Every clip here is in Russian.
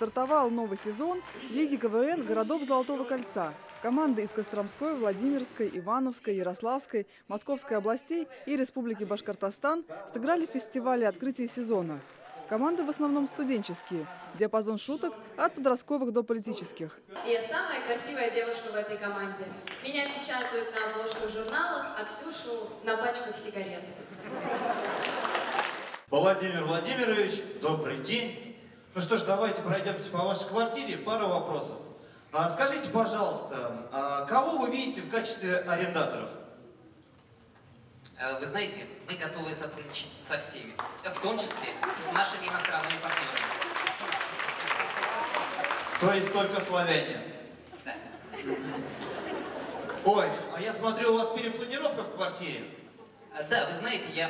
Стартовал новый сезон Лиги КВН городов Золотого кольца. Команды из Костромской, Владимирской, Ивановской, Ярославской, Московской областей и Республики Башкортостан сыграли в фестивале открытия сезона. Команды в основном студенческие. Диапазон шуток от подростковых до политических. Я самая красивая девушка в этой команде. Меня печатают на обложках журналов, а Ксюшу на пачках сигарет. Владимир Владимирович, добрый день. Ну что ж, давайте пройдемте по вашей квартире. Пара вопросов. Скажите, пожалуйста, кого вы видите в качестве арендаторов? Вы знаете, мы готовы сотрудничать со всеми, в том числе и с нашими иностранными партнерами. То есть только славяне? Да. Ой, а я смотрю, у вас перепланировка в квартире. Да, вы знаете, я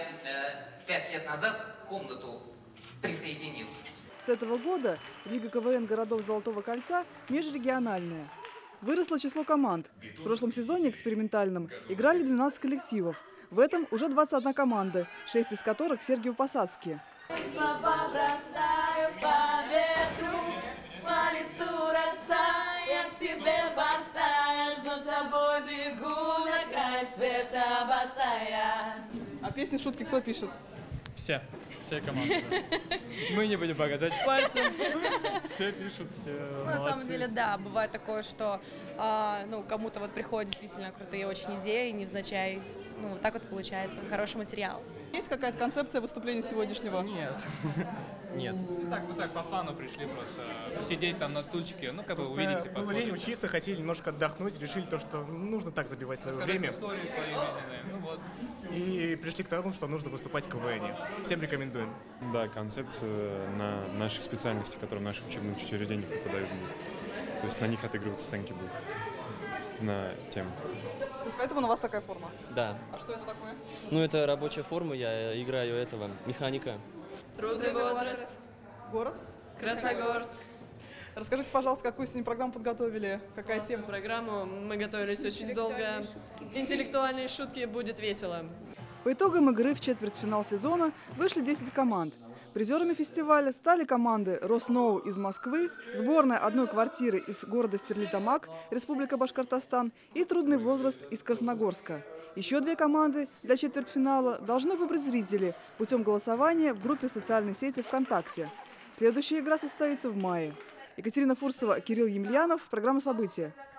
5 лет назад комнату присоединил. С этого года Лига КВН городов Золотого кольца межрегиональная. Выросло число команд. В прошлом сезоне экспериментальном играли 12 коллективов. В этом уже 21 команда, 6 из которых Сергиево-Посадские. Слова бросаю по ветру, по лицу роса, я к тебе босая, за тобой бегу на край света босая. А песни, шутки кто пишет? Все команды. Мы не будем показать пальцем. Все пишут, все На самом деле, да, бывает такое, что кому-то вот приходят действительно крутые очень идеи, невзначай. Вот так вот получается. Хороший материал. Есть какая-то концепция выступления сегодняшнего? Нет. Нет. Так, по фану пришли просто. Сидеть там на стульчике, как вы увидите, было лень учиться, хотели немножко отдохнуть, решили то, что нужно так забивать свое время. Истории своей жизненные. И пришли к тому, что нужно выступать в КВН. Всем рекомендуем. Да, концепцию на наших специальностях, которые в наших учебных учреждениях преподают. То есть на них отыгрываться сценки будут. На тему. То есть поэтому на вас такая форма? Да. А что это такое? Это рабочая форма, я играю механика. Трудный возраст. Город? Красногорск. Расскажите, пожалуйста, какую сегодня программу подготовили? Какая тема? Программу мы готовились очень долго. Интеллектуальные шутки, будет весело. По итогам игры в четвертьфинал сезона вышли 10 команд. Призерами фестиваля стали команды «Росноу» из Москвы, сборная одной квартиры из города Стерлитамак, Республика Башкортостан и «Трудный возраст» из Красногорска. Еще 2 команды для четвертьфинала должны выбрать зрители путем голосования в группе социальной сети ВКонтакте. Следующая игра состоится в мае. Екатерина Фурсова, Кирилл Емельянов. Программа «События».